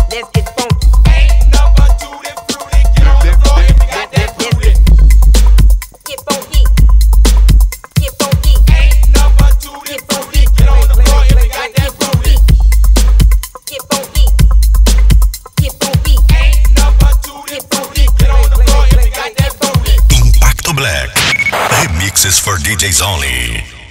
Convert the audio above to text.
Let's get funky. Ain't number two that fruity. Get on the floor if you got that booty. Get funky. Get funky. Ain't number two that fruity. Get on the floor if you got that booty. Get funky. Get funky. Ain't number two that fruity. Get on the floor if you got that booty. Impacto Black. Remixes for DJs only.